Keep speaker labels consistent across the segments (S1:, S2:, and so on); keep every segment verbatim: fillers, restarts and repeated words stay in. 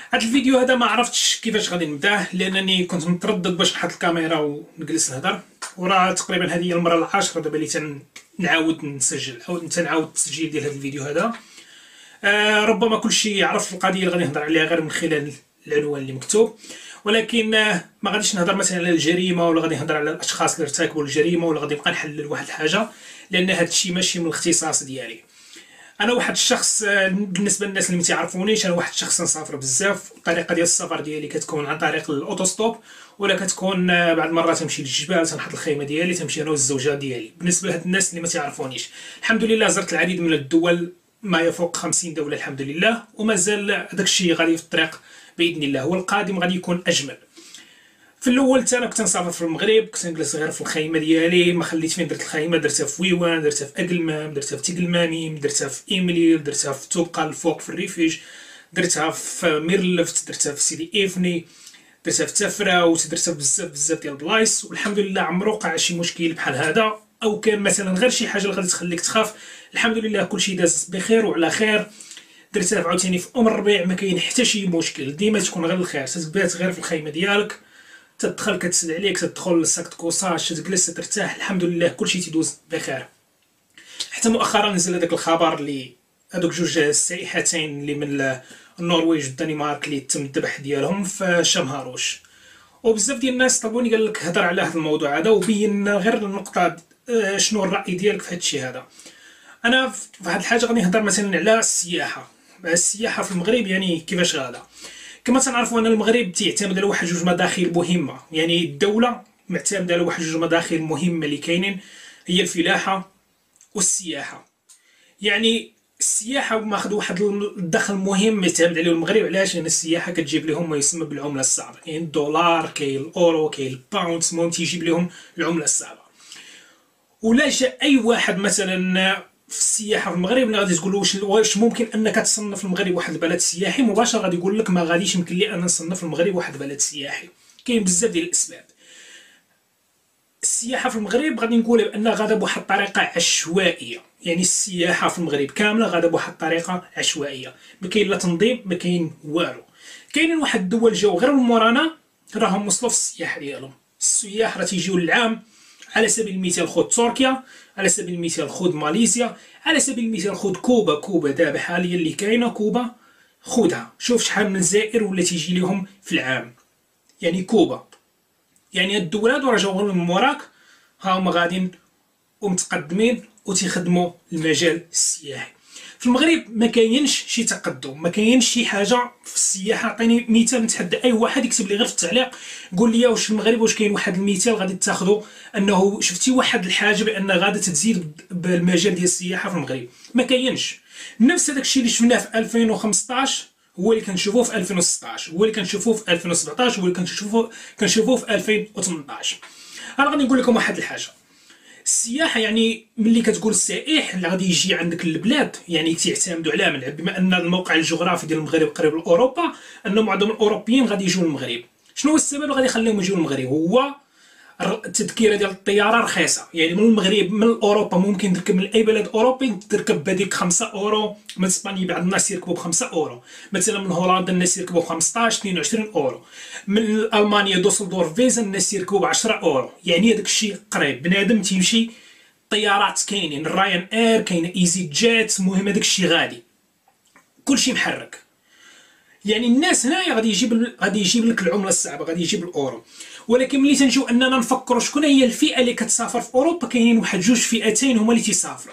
S1: هذا الفيديو هذا ما عرفتش كيفاش غادي نبداه، لانني كنت متردد باش نحط الكاميرا ونجلس نهضر، وراه تقريبا هذه هي المره العاشره دابا اللي تنعاود نسجل او تنعاود التسجيل ديال هذا الفيديو هذا. آه ربما كلشي يعرف القضيه اللي غادي نهضر عليها غير من خلال العنوان اللي مكتوب، ولكن آه ما غاديش نهضر مثلا على الجريمه ولا غادي نهضر على الاشخاص اللي ارتكبوا الجريمه ولا غادي نبقى نحلل واحد الحاجه، لان هذا الشيء ماشي من الاختصاص ديالي. انا واحد الشخص بالنسبه للناس اللي ما تعرفونيش، انا واحد الشخص نسافر بزاف. الطريقه ديال السفر ديالي كتكون عن طريق الاوتوستوب، ولا كتكون بعض المرات تمشي للجبال تنحط الخيمه ديالي تمشي انا والزوجه ديالي. بالنسبه لهاد الناس اللي ما تعرفونيش، الحمد لله زرت العديد من الدول، ما يفوق خمسين دوله الحمد لله، ومازال داك الشيء غادي في الطريق باذن الله، والقادم غادي يكون اجمل. في الاول حتى انا كنت نسافر في المغرب، كنت نجلس غير في الخيمه ديالي، ما خليت فين درت الخيمه، درتها في ويوان، درتها في اقلمام، درتها في تيقلماميم، درتها في ايميلير، درتها في توبقه الفوق في الريفيج، درتها في ميرلفت، درتها في سيدي ايفني، درتها في تفراوت، درتها بزاف بزاف ديال البلايص، والحمد لله عمرو وقع شي مشكل بحال هذا، او كان مثلا غير شي حاجه اللي غادي تخليك تخاف. الحمد لله كلشي داز بخير وعلى خير. درتها عاوتاني في ام الربيع، ما كاين حتى شي مشكل، ديما تكون غير الخير، تتبات غير في الخيمه ديالك، تدخل كتسد عليك، تدخل لساكت كوساج، تجلس ترتاح، الحمد لله كلشي تيدوز بخير. حتى مؤخرا نزل هذاك الخبر اللي هذوك جوج سائحتين اللي من النرويج والدنمارك اللي تم الذبح ديالهم في شمهاروش، وبزاف ديال الناس طلبوني قال لك هضر على هذا الموضوع هذا وبين غير النقطه شنو الراي ديالك في هذا الشيء هذا. انا في هذه الحاجه غادي نهضر مثلا على السياحه. السياحه في المغرب يعني كيفاش غادا. كما تنعرفوا ان المغرب تيعتمد على واحد جوج مداخل مهمه، يعني الدوله معتمده على واحد جوج مداخل مهمه اللي كاينين، هي الفلاحه والسياحه. يعني السياحه ماخذ واحد الدخل مهم يعتمد عليه المغرب. علاش؟ لان السياحه كتجيب لهم ما يسمى بالعمله الصعبه، كاين يعني الدولار، كاين الاورو، كاين الباوند، المهم تيجيب لهم العمله الصعبه. ولا جا اي واحد مثلا في السياحه في المغرب اللي غادي تقول له واش ممكن انك تصنف المغرب واحد البلد سياحي، مباشره غادي يقول لك ما غاديش يمكن لي انا نصنف المغرب واحد البلد سياحي. كاين بزاف ديال الاسباب. السياحه في المغرب غادي نقولها بانها غادا بواحد الطريقه عشوائيه، يعني السياحه في المغرب كامله غادا بواحد الطريقه عشوائيه، ما كاين لا تنظيم ما كاين والو. كاينين واحد الدول جاو غير من مورانا راهم وصلوا في السياحه ديالهم. السياح راه تيجيو للعام، على سبيل المثال خذ تركيا، على سبيل المثال خذ ماليزيا، على سبيل المثال خذ كوبا. كوبا دابا حاليا اللي كاينه كوبا خذها، شوف شحال من زائر ولا تيجي لهم في العام. يعني كوبا، يعني هاد الدول هادو راه جاو من موراك، ها هما غاديين ومتقدمين وتيخدموا المجال السياحي. في المغرب ما كاينش شي تقدم، ما كاينش شي حاجه في السياحه. عطيني مثال، نتحدى اي واحد يكتب لي غير في التعليق قول لي واش في المغرب واش كاين واحد المثال غادي تاخذوا انه شفتي واحد الحاجه بان غادي تزيد بالمجال ديال السياحه في المغرب. ما كاينش. نفس هذاك الشيء اللي شفناه في ألفين وخمسطاش هو اللي كنشوفوه في ألفين وستطاش، هو اللي كنشوفوه في ألفين وسبعطاش، هو اللي كنشوفوه كنشوفوه في ألفين وثمنطاش. انا غادي نقول لكم واحد الحاجه. السياحه يعني ملي كتقول السائح اللي غادي يجي عندك البلاد، يعني تيعتمدوا على من بما ان الموقع الجغرافي ديال المغرب قريب لاوروبا، ان معظم الاوروبيين غادي يجوا للمغرب. شنو هو السبب اللي غادي يخليهم يجوا للمغرب؟ هو التذكره ديال الطياره رخيصه. يعني من المغرب من اوروبا ممكن تركب من اي بلد اوروبي تركب بهذيك خمسة اورو. من اسبانيا بعض الناس يركبوا ب خمسة اورو، مثلا من هولندا الناس يركبوا ب خمسطاش اثنين وعشرين اورو، من المانيا دوسلدورف فيزا الناس يركبوا ب عشرة اورو. يعني هذاك الشيء قريب، بنادم تيمشي. طيارات كاينين، الرايان اير كاين، ايزي جيت، المهم هذاك الشيء غادي كلشي محرك. يعني الناس هنايا غادي يجيب غادي يجيب لك العمله الصعبه، غادي يجيب الاورو. ولكن ملي تنجيو اننا نفكروا شكون هي الفئه اللي كتسافر في اوروبا، كاينين واحد جوج فئتين هما اللي تيسافروا.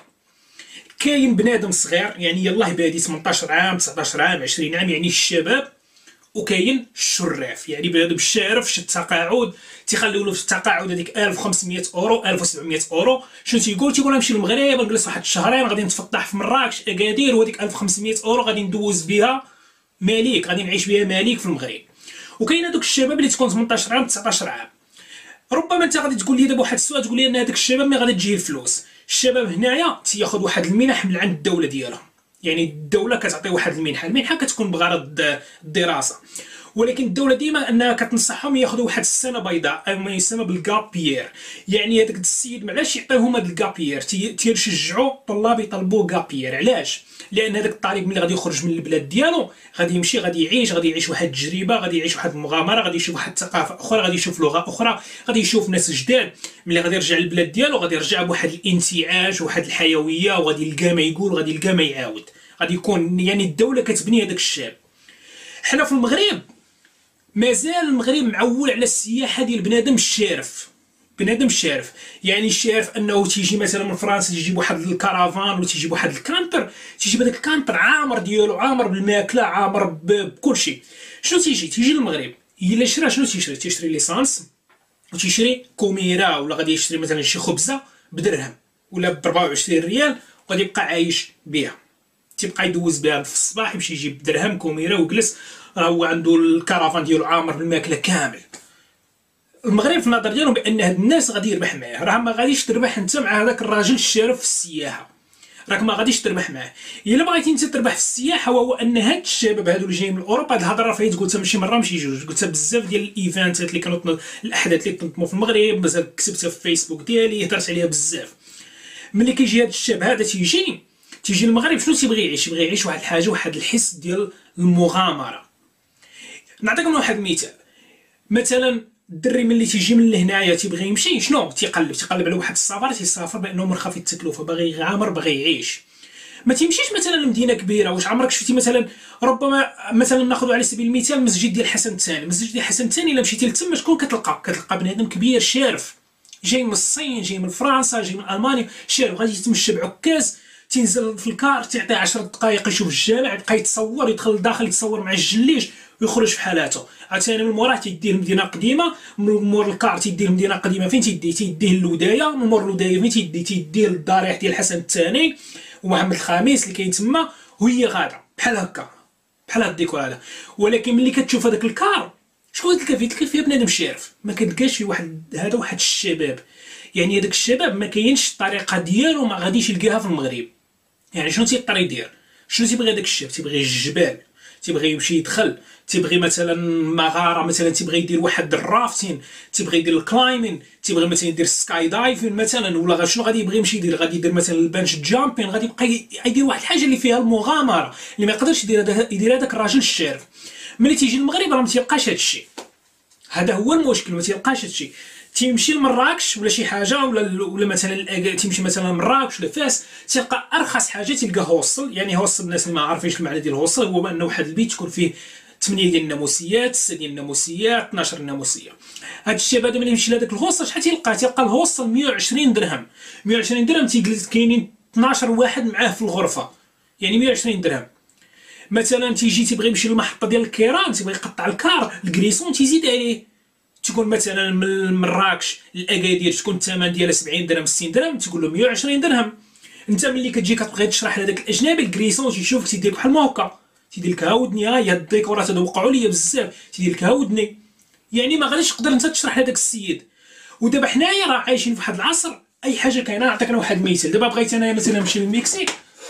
S1: كاين بنادم صغير يعني يلاه بادي ثمنطاش عام تسعطاش عام عشرين عام، يعني الشباب. وكاين الشراف، يعني بنادم شارف شد تقاعد تيخليو له في التقاعد هذيك ألف وخمسمية اورو ألف وسبعمية اورو. شنو تيقول؟ تيقول نمشي للمغرب نجلس واحد الشهرين غادي نتفطح في مراكش اكادير، وهذيك ألف وخمسمية اورو غادي ندوز بها مليك، غادي نعيش بها مليك في المغرب. وكاين هذوك الشباب اللي تكون ثمنطاش عام تسعطاش عام. ربما انت غادي تقول لي دابا واحد السؤال، تقول لي ان هذاك الشباب ملي غادي تجيه الفلوس. الشباب هنايا تياخذ واحد المنح من عند الدوله ديالهم، يعني الدوله كتعطي واحد المنحه، المنحه كتكون بغرض الدراسه. ولكن الدوله ديما انها كتنصحهم ياخذوا واحد السنه بيضاء او ما يسمى بالكابيير. يعني هذاك السيد معلاش يعطيهم هذا الكابيير، تيشجعوا الطلاب يطلبوا كابيير. علاش؟ لان هذاك الطالب ملي غادي يخرج من البلاد ديالو غادي يمشي غادي يعيش غادي يعيش واحد التجربه، غادي يعيش واحد المغامره، غادي يشوف واحد الثقافه اخرى، غادي يشوف لغه اخرى، غادي يشوف ناس جداد. ملي غادي يرجع للبلاد ديالو غادي يرجع بواحد الانتعاش وواحد الحيويه، وغادي يلقى ما يقول وغادي يلقى ما يعاود. غادي يكون يعني الدوله كتبني هذاك الشاب. حنا في المغرب مازال المغرب معول على السياحه ديال بنادم الشارف، بنادم الشارف. يعني الشارف انه تيجي مثلا من فرنسا تيجيب واحد الكرافان ولا تيجيب واحد الكانتر، تيجيب هذاك الكانتر عامر ديالو، عامر بالماكله، عامر بكل شيء. شنو تيجي تيجي للمغرب الا شرا شنو تيشري؟ تيشري ليسانس وتيشري كوميره، ولا غادي يشري مثلا شي خبزه بدرهم ولا ب أربعة وعشرين ريال وغادي يبقى عايش بها. تيبقى يدوز بها في الصباح يمشي يجيب درهم كوميره ويجلس، راه هو عنده الكرافان ديالو عامر بالماكله كامل. المغرب في النظر ديالهم بان هاد الناس غادي يربح معاه، راه ما غاديش تربح انت مع هذاك الراجل الشارف في السياحه، راك ما غاديش تربح معاه. الا بغيتي انت تربح في السياحه وهو ان هاد الشباب هادو اللي جايين من اوروبا، هاد الهضره فايت قلتها ماشي مره ماشي جوج، قلتها بزاف ديال الايفنتات اللي كانوا الاحداث اللي تنظموا في المغرب، مازال كتبتها في فيسبوك ديالي، هضرت عليها بزاف. ملي كيجي هاد الشاب هذا تيجي تيجي المغرب شنو تيبغي يعيش؟ يبغي يعيش واحد الحاجه، واحد الحس ديال المغامره. نعطيكم واحد المثال. مثلا الدري ملي تيجي من لهنايا تيبغي يمشي شنو تيقلب تيقلب على واحد السفر، تيسافر بانه منخفض التكلفه، باغي يغامر باغي يعيش. ما تيمشيش مثلا لمدينه كبيره. واش عمرك شفتي مثلا ربما مثلا ناخذ على سبيل المثال مسجد ديال الحسن الثاني، مسجد ديال الحسن الثاني الا مشيتي لتما شكون كتلقى؟ كتلقى بنادم كبير شارف جاي من الصين، جاي من فرنسا، جاي من المانيا، شارف غادي يتمشى بعكاز، تينزل في الكار تعطيه عشر دقائق يشوف الجامع، يبقى يتصور، يدخل لداخل يتصور مع الجليج ويخرج في حالاته. عاوتاني من موراه تيديه لمدينه قديمه، من مور الكار تيديه لمدينه قديمه فين تيديه؟ تيديه للودايه، من مور الودايه فين تيديه؟ تيديه للضريح ديال الحسن الثاني ومحمد الخامس اللي كاين تما، وهي غاده بحال هكا بحال هاد الديكور هذا. ولكن ملي كتشوف هذاك الكار شكون تلقى فيه؟ تلقى فيه بنادم شارف، ما كتلقاش فيه واحد هذا واحد الشباب. يعني هذاك الشباب ما كاينش الطريقه ديالو ما غاديش يلقاها في المغرب. يعني شنو تيضطر يدير؟ شنو تيبغي هذاك الشاب؟ تيبغي الجبال، تيبغي يمشي يدخل، تيبغي مثلا مغاره، مثلا تيبغي يدير واحد الرافتين، تيبغي يدير الكلايمين، تيبغي مثلا يدير سكاي دايفين مثلا، ولا شنو غادي يبغي يمشي يدير؟ غادي يدير مثلا البانش جامبين، غادي يبقى يدير واحد الحاجه اللي فيها المغامره اللي ما يقدرش يدير هذا يدير هذاك الراجل الشارف. ملي تيجي المغرب راه ما تيلقاش هذا الشيء. هذا هو المشكل، ما تيلقاش هذا الشيء. تيمشي لمراكش ولا شي حاجه، ولا ولا مثلا تيمشي مثلا مراكش ولا فاس، تلقى ارخص حاجه تلقاه هوستل. يعني هوستل الناس اللي ما عارفينش المعنى ديال الهوستل هو انه واحد البيت تكون فيه ثمانية ديال الناموسيات، ستة ديال الناموسيات، اثناش ناموسيه. هذا الشاب هذا ملي يمشي لهذاك الهوستل شحال تيلقى؟ تيلقى الهوستل مية وعشرين درهم. مية وعشرين درهم تيجلس كاينين اثناش واحد معاه في الغرفه، يعني مية وعشرين درهم. مثلا تيجي تيبغي يمشي للمحطه ديال الكيران، تيبغي يقطع الكار الكريسون تيزيد عليه. تكون مثلا من مراكش لاكادير تكون الثمن ديالها سبعين درهم ستين درهم، تقول له مية وعشرين درهم. انت ملي كتجي كتبغي تشرح لهذاك الاجنبي الكريسون تيشوفك تيدير بحال ما هكا، تيدير لك هاودني ها هي الديكورات هذو وقعوا لي بزاف، تيدير لك هاودني. يعني ما غاديش تقدر انت تشرح لهذاك السيد. ودابا حنايا راه عايشين في واحد العصر اي حاجه كاينه. نعطيك انا واحد المثال. دابا بغيت انايا مثلا نمشي للمكسيك،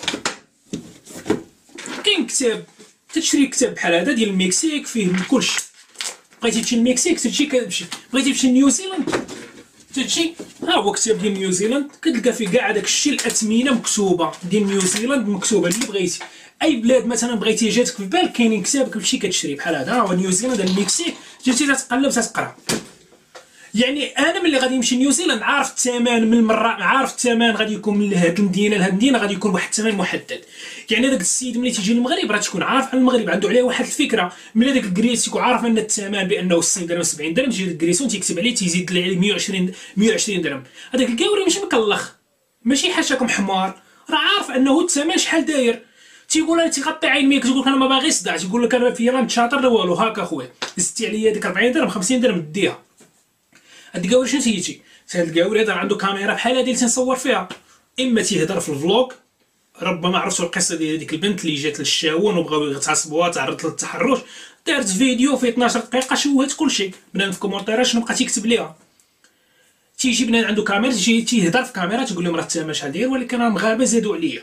S1: كاين كتاب تشري كتاب بحال هذا ديال المكسيك فيه كلشي. بغيتي تمشي للمكسيك تمشي كتمشي، بغيتي تمشي لنيوزيلاند تمشي ها هو كتاب ديال نيوزيلاند، كتلقى فيه كاع داك الشيء، الاثمنه مكتوبه ديال نيوزيلاند مكتوبه اللي بغيتي. اي بلاد مثلا بغيتي جاتك في بالك كاينين كتاب كتمشي كتشري بحال هذا. ها هو نيوزيلاند المكسيك، جيتي تتقلب تتقرا. يعني انا ملي غادي نمشي نيوزيلاند عارف الثمن من المره، عارف الثمن غادي يكون من هذه المدينه لهذه المدينه غادي يكون واحد الثمن محدد. يعني داك السيد ملي تيجي للمغرب راه تكون عارف على المغرب، عنده عليه واحد الفكره. ملي داك الكريس تيكون عارف ان الثمن بانه ستين درهم سبعين درهم، تجي الكريسون تيكتب عليه تيزيد عليه مية وعشرين مية وعشرين درهم. هذاك الكاوري ماشي مكلخ، ماشي حاشاكم حمار، راه عارف انه الثمن شحال داير. تيقول انا تيغطي عين ميك، تقول لك انا ما باغي صداع، تيقول لك انا في راه شاطر لا والو، هاكا خويا زدتي عليا ديك أربعين درهم خمسين درهم ديها. هاد الكاوري شنو تيجي؟ هاد الكاوري هذا عنده كاميرا بحال هادي اللي تنصور فيها، اما تيهضر في الفلوق. ربما عرفتوا القصه ديال ديك البنت اللي جات للشاون وبغاو يغتصبوها، تعرضت للتحرش، دارت فيديو في اثناش دقيقه شوهت كلشي. بنادم في كومونتيرات شنو بقى تيكتب ليها؟ تيجي بنادم عنده كاميرا تيجي تيهضر في كاميرا تقول لهم راه الثمن شحال داير، ولكن راه مغاربه زادوا عليا.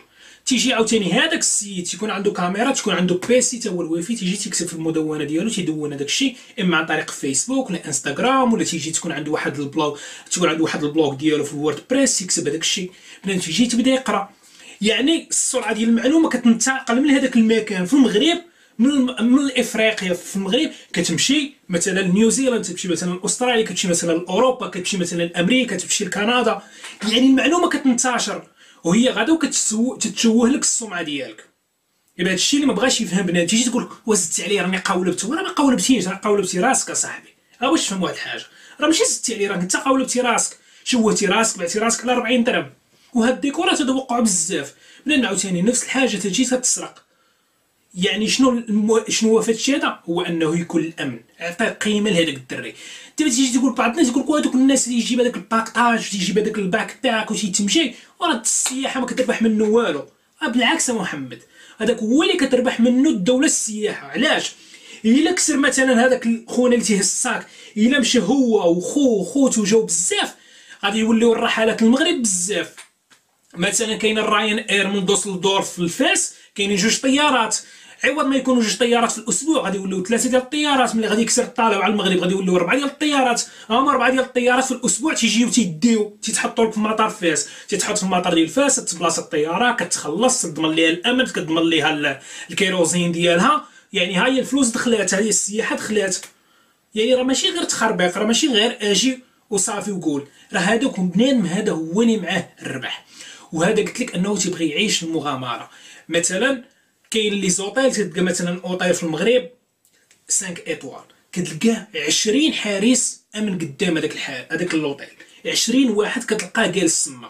S1: تيجي عاوتاني هذاك السيد تيكون عنده كاميرا، تكون عنده بيسي تا هو الويفي، تيجي تيكتب في المدونه ديالو، تيدون هذاك الشيء اما عن طريق فيسبوك ولا انستغرام، ولا تيجي تكون عنده واحد البلوغ، تكون عنده واحد البلوغ ديالو في الورد بريس يكتب هذاك الشيء، بنادم تيجي تبدا يقرا. يعني السرعه ديال المعلومه كتنتقل من هذاك المكان في المغرب، من من افريقيا في المغرب كتمشي مثلا نيوزيلاند، تمشي مثلا استراليا، كتمشي مثلا لاوروبا، كتمشي مثلا لامريكا، تمشي لكندا. يعني المعلومه كتنتشر وهي غادا وكتتشوه لك السمعه ديالك. يبقى هذا الشيء اللي ما بغاش يفهم بنادم، تيجي تقول واش زدتي عليا راني قولبت، وانا ما قولبتيش، راه قولبتي راسك اصاحبي. ها واش تفهم واحد الحاجه، راه ماشي زدتي عليا، راك انت قولبتي راسك، شوهتي راسك، بعتي راسك على أربعين درهم. وهاد الديكورات هادو وقعوا بزاف. بنادم عاوتاني نفس الحاجه تجي تتسرق. يعني شنو المو... شنو هو فهادشي هذا، هو انه يكون الامن، عطي قيمه لهذاك الدري. دابا تيجي تقول بعض الناس يقول لك هذوك الناس اللي يجيب هذاك الباكطاج، تيجيب هذاك الباك تاعك وتيتمشي، وراه السياحه ما كتربح منه والو. بالعكس محمد، هذاك هو اللي كتربح منه الدوله السياحه. علاش؟ الا كسر مثلا هذاك خونا اللي تيهز الصاك، الا مشى هو وخوه وخوته جاو بزاف، غادي يوليو الرحلات للمغرب بزاف. مثلا كاين الراين اير من دوسلدورف في الفاس، كاينين جوج طيارات، عوض ما يكونوا جوج طيارات في الاسبوع غادي يوليو ثلاثه ديال الطيارات. ملي غادي يكسر الطالع على المغرب غادي يوليو اربعه ديال الطيارات. هما اربعه ديال الطيارات في الاسبوع تيجيو تيديو تيتحطوا لك في مطار فاس، تيتحط في المطار ديال فاس، تبلاصه الطياره كتخلص، تضمن ليها الامن، كتضمن ليها الكيروزين ديالها. يعني ها هي الفلوس دخلات، ها هي السياحه دخلات. يعني راه ماشي غير تخربيق، راه ماشي غير اجي وصافي وقول، راه هذاك بنادم هذا هو اللي معاه الربح. وهذا قلت لك انه تيبغي يعيش المغامره. مثلا كاين لي زوطيل، تلقى مثلا اوطيل في المغرب خمسة ايطوال، كتلقاه عشرين حارس امن قدام هذاك الحال هذاك اللوطيل، عشرين واحد كتلقاه جالس تما،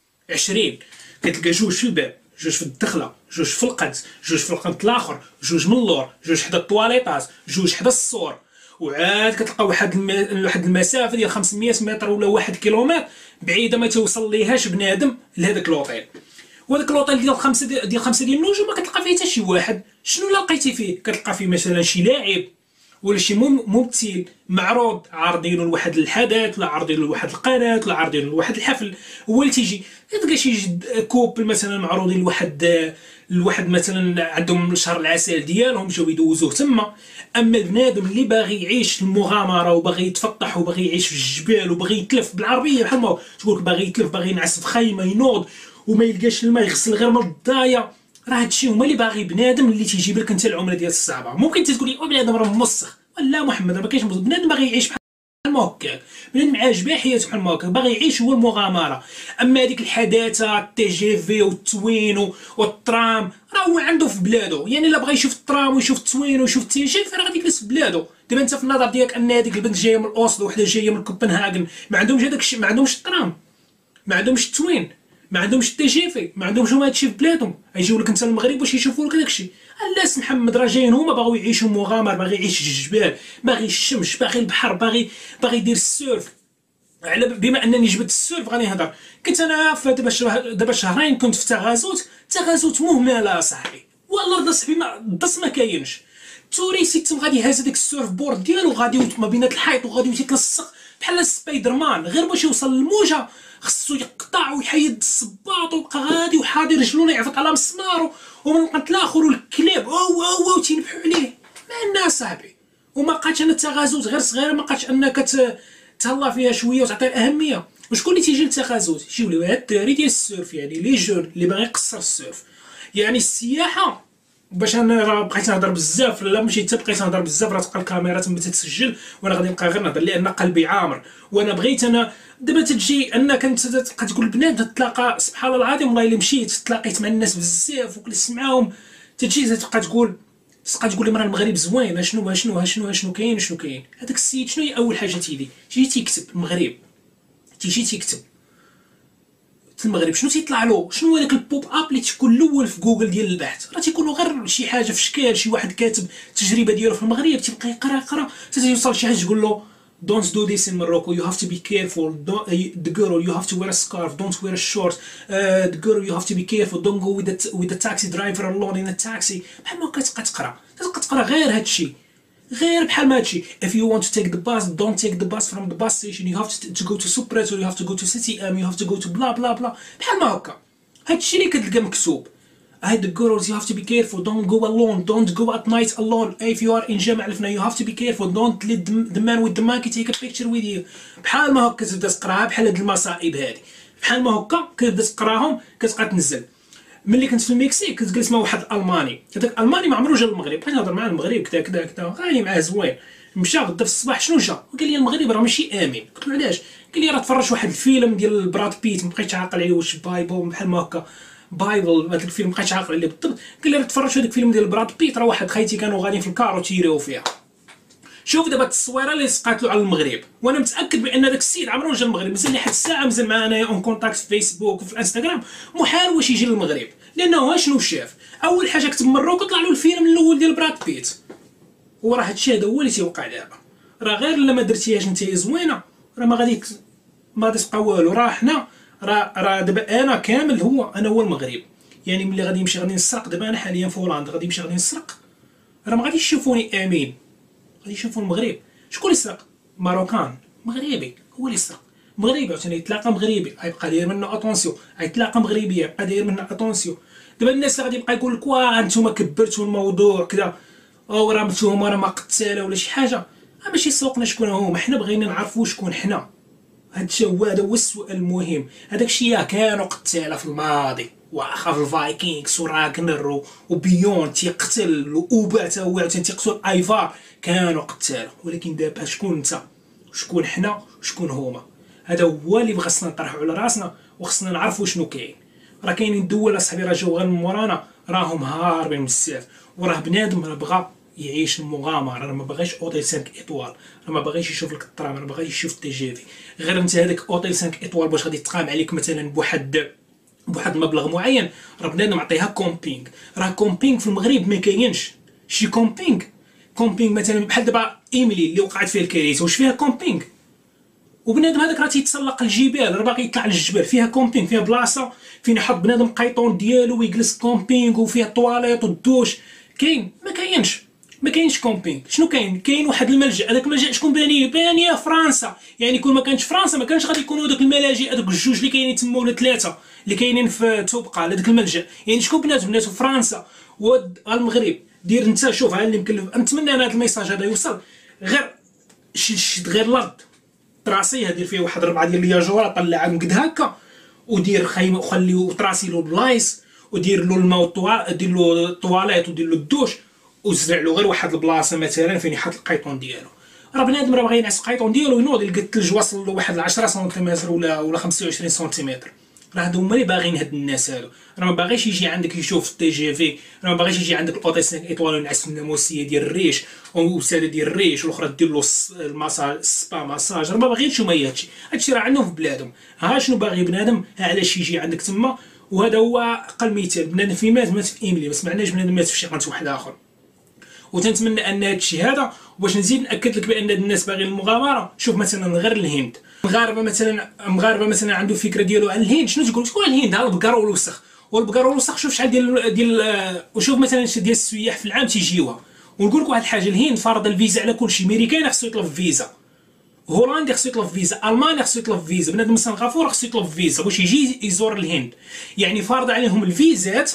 S1: عشرين كتلقى جوج في الباب، جوج في الدخله، جوج في القد، جوج في القنت الاخر، جوج من اللور، جوج حدا الطواليطات، جوج حدا السور. وعاد كتلقى واحد الم... واحد المسافه ديال خمسمية متر ولا واحد كيلومتر بعيده ما توصل ليهاش بنادم لهذاك اللوطيل. وهذاك اللوطيل ديال خمسه ديال خمسه ديال النجوم ما كتلقى فيه حتى شي واحد. شنو لقيتي فيه؟ كتلقى فيه مثلا شي لاعب ولا شي ممثل معروض عارضينه لواحد الحدث، ولا عارضينه لواحد القناه، ولا عارضينه لواحد الحفل، هو اللي تيجي. تلقى شي كوبل مثلا معروضين لواحد لواحد مثلا عندهم شهر العسل ديالهم جاو يدوزوه تما. اما بنادم اللي باغي يعيش المغامره وباغي يتفطح وباغي يعيش في الجبال وباغي يتلف بالعربيه بحال ما تقول لك، باغي يتلف، باغي ينعس في خيمه ينوض وما يلقاش الماء يغسل غير من الضايه، راه هادشي هما اللي باغي بنادم اللي تيجيب لك انت العمله ديال الصعبه. ممكن تقول لي بنادم راه موسخ، لا محمد راه ما كاينش موسخ، بنادم باغي يعيش بحال ما هكاك، بنادم عاجباه حياته بحال ما هكاك، باغي يعيش هو المغامره. اما هذيك الحداثه التي جي في والتوين والترام راه هو عنده في بلادو. يعني الا بغى يشوف الترام ويشوف التوين ويشوف التي جي في راه غادي يجلس في بلادو. دابا انت في النظر ديالك ان هذيك البنت جايه من اوسلو وحده جايه من كوبنهاغن، ما عندهمش هذاك الشيء، ما عندهمش الترام، ما عندهمش التوين، ما عندهمش التي جي في، ما عندهمش هما هادشي في بلادهم. غيجيو لك انت المغرب باش يشوفوا لك داكشي. الناس محمد راه جايين هما باغيو يعيشوا مغامر، باغي يعيش الجبال، باغي الشمس، باغي البحر، باغي باغي يدير السيرف. على بما انني جبت السيرف غادي نهضر. كنت انا دابا دابا شهرين كنت في تغازوت، تغازوت مهمله صاحبي، والله رضا صاحبي ما الدص ما كاينش. توريسي تم غادي هاز هذاك السيرف بورد ديالو غادي ما بين الحيط وغادي يتلصق بحال سبايدر مان، غير باش يوصل للموجه خصو يقطع ويحيد الصباط ويبقى غادي وحاضر رجلونه يعفط على مسمار، ومن القنت الاخر والكلاب او او او تينبحوا عليه. ما الناس صاحبي، وما بقاتش انا التغازوت غير صغيره، ما بقاتش انك تهلا فيها شويه وتعطي الاهميه. وشكون اللي تيجي للتغازوت؟ يجيو لي هاد الدراري ديال السيرف، يعني لي جون اللي باغي يقصر السيرف. يعني السياحه باش انا راه بقيت نهضر بزاف، لا ماشي حتى بقيت نهضر بزاف، راه تبقى الكاميرا تما تتسجل وانا غادي نبقى غير نهضر لان قلبي عامر. وانا بغيت انا دابا تجي انك انت تبقى تقول بنادم تتلاقى، سبحان الله العظيم والله الا مشيت تلاقيت مع الناس بزاف وجلست معاهم، تجي تبقى تقول تبقى تقول لي مرا المغرب زوين، اشنو شنو شنو شنو كاين شنو كاين. هذاك السيد شنو هي اول حاجه تيدي تيجي تيكتب المغرب، تيجي تيكتب المغرب شنو تيطلع له؟ شنو هو داك البوب اب اللي تيكون الاول في جوجل ديال البحث؟ راه تيكونوا غير شي حاجه في شكل شي واحد كاتب التجربه ديالو في المغرب، تيبقى يقرا يقرا حتى توصل شي حاجه تقول له don't do this in Morocco, you have to be careful, don't, uh, the girl you have to wear a scarf, don't wear a short, uh, the girl you have to be careful, don't go with the, with the taxi driver alone in a taxi. بحال ما كتبقى تقرا تبقى تقرا غير هادشي، غير بحال ما هادشي. if you want to take the bus don't take the bus from the bus station, you have to, to go to Supret, or you have to go to City M, you have to go to bla bla bla. بحال ما هكا هادشي اللي كتلقى مكتوب. I had the girls you have to be careful, don't go alone, don't go at night alone, if you are in جامع الفنا you have to be careful, don't let the man with the monkey take a picture with you. بحال ما هكا تبدا تقراها بحال هاد المصائب هادي، بحال ما هكا كتبدا تقراهم كتبقى تنزل. ملي كنت في المكسيك كنت جالس مع واحد الالماني، هذاك الالماني ما عمرو جا للمغرب، بقيت نهضر معاه المغرب كذا كذا كذا غادي معاه زوين. مشى غدا في الصباح شنو جا؟ قال لي المغرب راه ماشي امن. قلت له علاش؟ قال لي راه تفرج واحد الفيلم ديال براد بيت، مبقيتش عاقل عليه واش بايبل بحال ما هكا بايبل هذاك الفيلم مبقيتش عاقل عليه بالضبط. قال لي راه تفرج هذاك الفيلم ديال براد بيت راه واحد خايتي كانوا غاديين في الكار تيريو فيها. شوف دابا التصويره اللي سقات له على المغرب، وانا متاكد بان داك السيد عمرو جا للمغرب، مازال لحد الساعه مازال معنا اون كونتاكت في فيسبوك وفي الانستغرام، محال واش يجي للمغرب لانه شنو شاف؟ اول حاجه كتب مروك طلع له الفيلم الاول ديال براد بيت. وراه هادشي هذا هو اللي تيوقع دابا، راه غير الا ما درتيهاش نتايا زوينه راه ما غادي ما غادي تبقى والو. راه حنا راه راه دابا انا كامل هو انا هو المغرب، يعني ملي غادي يمشي غادي نسرق، دابا انا حاليا في هولندا غادي يمشي غادي نسرق، راه ما غاديش يشوفوني امين، غادي يشوفوا المغرب. شكون اللي يسرق؟ ماروكان مغربي هو اللي يسرق، مغربي عاوتاني يتلاقى مغربي غيبقى داير منه اتونسيون، غيتلاقى مغربي يبقى داير منه اتونسيون. دابا الناس اللي غادي يبقى يقول لك واه نتوما كبرتوا الموضوع كذا او راه نتوما راه ما قتاله ولا شي حاجه، راه ماشي سوقنا شكون هما، حنا بغينا نعرفوا شكون حنا. هادشي هو هذا هو السؤال المهم. هذاك الشيء كانوا قتاله في الماضي، واخا في الفايكينغز وراغنر وبيون تيقتل واوبا تا هو عاوتاني تيقتل ايفار، كانوا قتاله. ولكن دابا شكون انت وشكون حنا وشكون هما؟ هذا هو اللي بغصنا نطرحوا على راسنا وخصنا نعرفوا شنو كاين. راه كاينين دول اصاحبي راه جاو غير من مورانا راهم هاربين بزاف، وراه بنادم راه بغا يعيش المغامره، راه ما باغيش اوتيل خمسة ايطوال، راه ما باغيش يشوف لك الطرام، راه باغي يشوف التي جي في. غير انت هذاك اوتيل خمسة ايطوال باش غادي تقام عليك مثلا بواحد بواحد المبلغ معين، راه بنادم عطيها كومبينغ. راه كومبينغ في المغرب ما كاينش شي كومبينغ. كومبينغ مثلا بحال دابا ايميلي اللي وقعت فيها الكارثه واش فيها كومبينغ؟ وبنادم هذاك راه تيتسلق الجبال، راه باغي يطلع للجبال، فيها كومبينغ، فيها بلاصه فين يحط بنادم قيطون ديالو ويجلس كومبينغ وفيها الطواليط والدوش. كاين؟ ما كاينش ما كاينش كومبينغ. شنو كاين؟ كاين واحد الملجا، هذاك الملجا شكون بانيه؟ بانيه فرنسا. يعني كون ما كانش فرنسا ما كانش غادي يكونوا هذوك الملاجئ هذوك الجوج اللي كاينين تما ولا ثلاثه اللي كاينين في توبقه هذاك الملجا. يعني شكون بناتو؟ بناتو فرنسا والمغرب. دير انت شوف ها اللي مكلف. نتمنى ان هذا الميساج هذا يوصل. غير شد غير الارض طراسيه دير فيه واحد ربعه ديال الياجوره طلعها من قد هكا ودير خيمه وخليه وطراسي له بلايص ودير له الماء والطوا دير له الطواليت ودير له الدوش وزرع له غير واحد البلاصه مثلا فين يحط القيطون ديالو. راه بنادم راه باغي ينعس القيطون ديالو ينوض يلقى الثلج واصل له واحد عشرة سنتيمتر ولا ولا خمسة وعشرين سنتيمتر. راه هادو هما اللي باغيين هاد الناس هادو. راه ما باغيش يجي عندك يشوف التي جي في، راه ما باغيش يجي عندك الاوتيل خمسة ايطوال وينعس في الناموسيه ديال الريش وساده ديال الريش والاخرى دير له المساج السبا مساج. راه ما باغيينش هما هادشي، هادشي راه عندهم في بلادهم. ها شنو باغي بنادم؟ ها علاش يجي عندك تما. وهذا هو اقل مثال. بنادم في مات مات في ايميلي، ما سمعناش بنادم مات في شي قنت واحد اخر. وتنتمنى ان هذا الشيء هذا باش نزيد ناكد لك بان الناس باغيين المغامره. شوف مثلا غير الهند، مغاربه مثلا مغاربه مثلا عنده فكره ديالو عن الهند. شنو تقول؟ تقول الهند ها البقر والوسخ والبقر والوسخ. شوف شحال ديال ديال وشوف مثلا ديال السياح في العام تيجيوها. ونقول لك واحد الحاجه، الهند فرض الفيزا على كل شيء. امريكان خصو يطلب فيزا، هولندي خصو يطلب فيزا، الماني خصو يطلب فيزا، بنادم من سنغافوره خصو يطلب فيزا باش يجي يزور الهند. يعني فرض عليهم الفيزات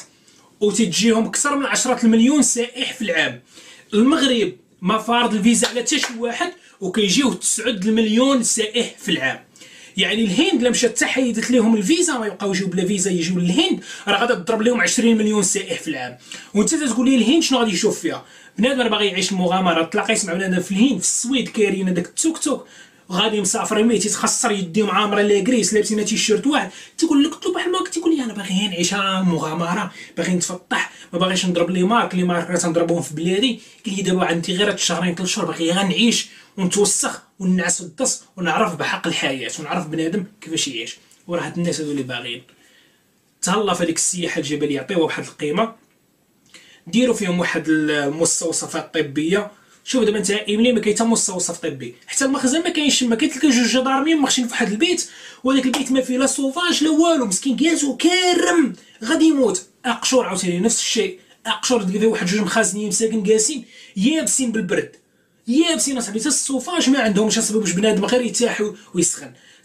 S1: وتجيهم اكثر من عشرة المليون سائح في العام. المغرب ما فارض الفيزا على حتى شي واحد وكيجيو تسعة المليون سائح في العام. يعني الهند لما مشات حتى حيدت لهم الفيزا ما يبقاو يجيو بلا فيزا يجيو للهند، راه غادا تضرب لهم عشرين مليون سائح في العام. وانت تقول لي الهند شنو غادي يشوف فيها؟ بنادم راه باغي يعيش المغامره. تلاقيت مع بنادم في الهند في السويد كايرين هذاك التوك توك غادي مسافرين مي تيتخسر يديهم عامره لاكريس لابسين تيشيرت واحد. تيقول لك طلب بحال هكا، تيقول لي انا باغي نعيشها مغامره، باغي نتفطح، ما باغيش نضرب لي مارك لي مارك راه تنضربهم في بلادي. قال لي دابا عندي غير هاد الشهرين ثلاث شهور باغي غير نعيش ونتوسخ ونعس الدص ونعرف بحق الحياه ونعرف بنادم كيفاش يعيش. وراه هاد الناس هادو اللي باغيين تهلا في هذيك السياحه الجبليه، عطيوها واحد القيمه، ديروا فيهم واحد المستوصفات طبيه. شوف دابا انت ايميلي ما كاين حتى مستوصف طبي، حتى المخزن ما كاينش، ما كيتلقى جوج جدارمين مخشين في واحد البيت وهذاك البيت ما فيه لا سوفاج لا والو، مسكين كاسو كارم غادي يموت. اقشور عاوتاني نفس الشيء، اقشور تلقى فيه واحد جوج مخازنين مساكن جالسين يابسين بالبرد، يابسين اصاحبي. حتى السوفاج ما عندهمش اصاحبي باش بنادم غير يرتاح ويسخن.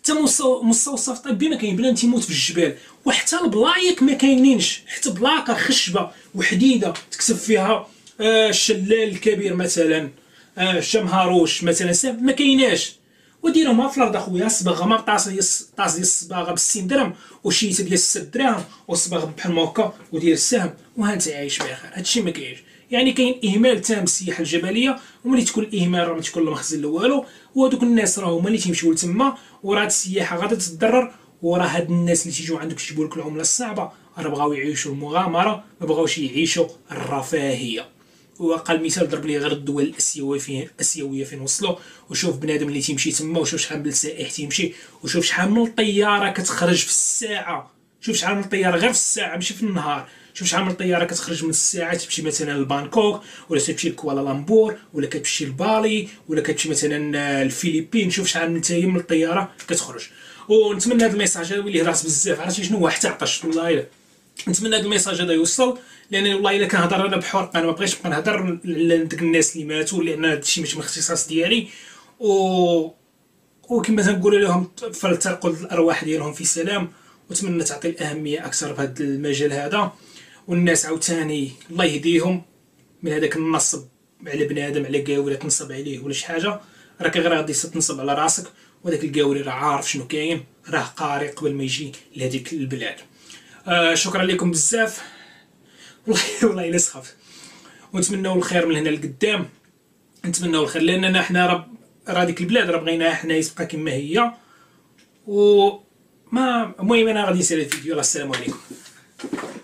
S1: حتى مستوصف طبي ما كاين، بنادم تيموت في الجبال، وحتى البلايك ما كاينينش، حتى بلاكه خشبه وحديده تكتب فيها آه الشلال الكبير مثلا، آه الشمهاروش مثلا ما كايناش. وديرهم في الارض اخويا، الصباغه ما طاس ديال طاس ديال الصباغه ب ستين درهم وشيته ديال ستة دراهم والصباغه بحال ما هكا ودير السهم وها انت عايش بخير. هادشي ما كاينش، يعني كاين اهمال تام السياحه الجبليه، وملي تكون الاهمال راه ما تكون لا مخزن لا والو، وهذوك الناس راه هما اللي تيمشيو لتما، وراه السياحه غادا تتضرر، وراه هاد الناس اللي تيجيو عندك يجيبوا لك العمله الصعبه راه بغاو يعيشوا المغامره، ما بغاوش يعيشوا الرفاهيه. واقل مثال ضرب لي غير الدول الاسيويه فين الاسيويه فين وصلوا، وشوف بنادم اللي تيمشي تما، وشوف شحال من السائح تيمشي، وشوف شحال من الطياره كتخرج في الساعه، شوف شحال من الطياره غير في الساعه ماشي في النهار، شوف شحال من الطياره كتخرج من الساعه تمشي مثلا لبانكوك، ولا تمشي لكوالالمبور، ولا كتمشي لبالي، ولا كتمشي مثلا الفلبين، شوف شحال من تايم من الطياره كتخرج. ونتمنى هذا الميساج هذا يولي راس بزاف، عرفتي شنو هو حتى عطش والله الا. نتمنى هذا الميساج هذا يوصل، لان والله الا كنهضر انا بحرقه، انا ما بغيتش نبقى نهضر على ديك الناس اللي ماتوا، لان هذا الشيء ماشي من الاختصاص ديالي، و وكما تنقول لهم فلترقد الارواح ديالهم في سلام. واتمنى تعطي الاهميه اكثر في هذا المجال هذا، والناس عاوتاني الله يهديهم من هذاك النصب على بنادم، على قاوله تنصب عليه ولا شي حاجه، راك غير غادي تنصب على راسك، وهذاك القاولي راه عارف شنو كاين، راه قاري قبل ما يجي لهذيك البلاد. آه شكرا لكم بزاف والله والله الا سخف، ونتمنوا الخير من هنا لقدام، نتمنوا الخير، لاننا حنا راه راه ديك البلاد راه بغيناها حنا تبقى كما هي. وما المهم انا غادي نسالي الفيديو. السلام عليكم.